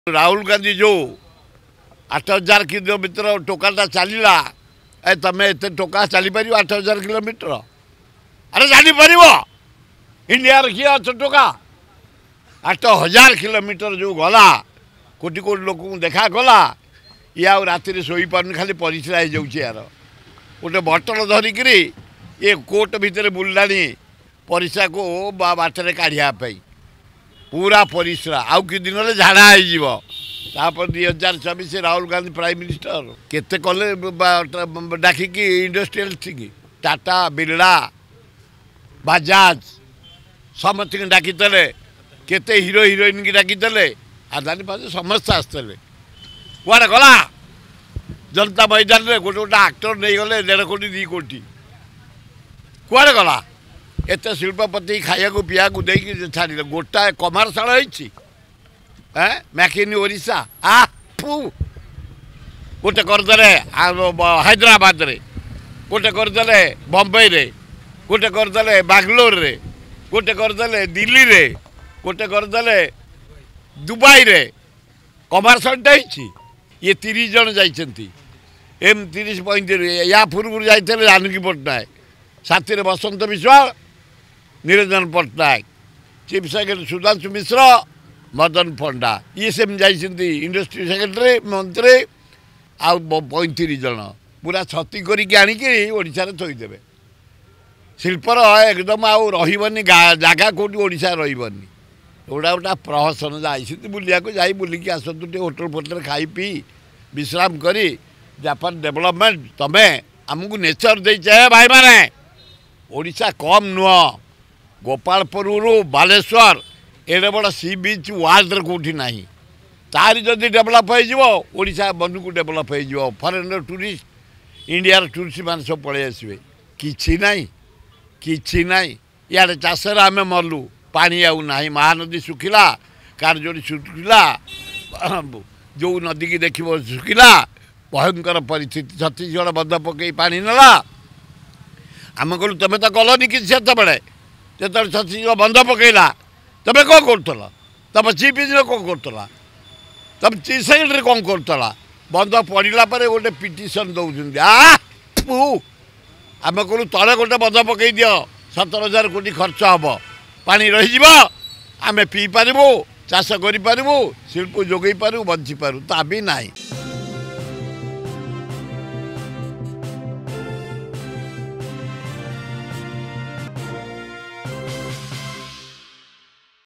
राहुल गांधी जो 8000 kilometre toccata चलला तमें एत टोका चली पार 8000 किलोमीटर अरे जानी पार इंडिया किए अच टोका 8000 किलोमीटर जो गला कोटी कोटी लोक देखा गला ये आ राति शोई पार खाली परिश्रा हो जाऊँ यार गोटे बटल धरिक ये कोर्ट भितर बुल्ला परिश्रा को बाटर काढ़ापी पूरा परिश्रा आउ कि दिन में झाड़ा हो 2024 राहुल गांधी प्राइम मिनिस्टर केते कले डाकिकी इंडस्ट्रियल थी टाटा बिरला बजाज समस्त डाकी केते हीरो हिरोइन की डाकी आदानी पास समस्त आसते कड़े गला जनता मैदान में गोटे गोटे आक्टर नहीं गले 1.5 कोटी 2 कोटी कड़े गला एत शिल्पपति खाया पीया देकी छाड़े गोटा कमर्साल मैकिन ओडिशा गोटे करदे हैदराबाद रे गोटे करदे बम्बई रे गोटे करदे बांग्लोर रे गोटे करदे दिल्ली रे गोटे करदे दुबई रे कमर्सालटा ये 30 जन जाइछन्ती एम 30-35 या पूर्व जाते जानकी पट्टनायक साथी बसंत विश्वाल निरंजन पट्टनायक चीफ सेक्रेटरी सुधांशु मिश्र मदन पंडा ये सेम जाइछन्ती इंडस्ट्री सेक्रेटरी मंत्री आ 35 जन पूरा छती करके आणिकी ओडिशा रे थोइदेबे शिल्पर एकदम आउ रहिबनी जागा कोटी ओडिशा रहिबनी गोटा गोटा प्रहसन जाइछन्ती बुलिया को जाई बुलिकी आसतु टे होटल फोटल खाई पी विश्राम करी जापान डेवलपमेंट तमें आमको नेचर देचे भाई माने ओडिशा कम नुह गोपालपुर बालेश्वर एडे बड़ सी बीच वर्ल्ड कौटी ना तारी जदि डेभलप होशा मन को डेभलप हो फरेन टूरिस्ट इंडिया टूरिस्ट मान सब पलि आसवे कि ना इे चाष आम मरलु पानी आउ ना महानदी सुखिला कारजोड़ी सुखिला जो नदी की देख सुखिला भयंकर परिस्थिति छत्तीसगढ़ बंध पकई पा नाला आम कहलु तुम तो गलनि कि से छत्तीसगढ़ बंध पकईला तमें कौन कर तुम चीफ इंजीनियर कौन कर तुम चीफ सेक्रेटरी कौन कर बंध पड़ा गोटे पिटिशन दौरान आम कहलु तले गोटे बंध पकई दि 17,000 कोटी खर्च हम पानी रही आम पी पारू चाष कर शिल्प जोगई पारू बंची पारू ता भी नहीं।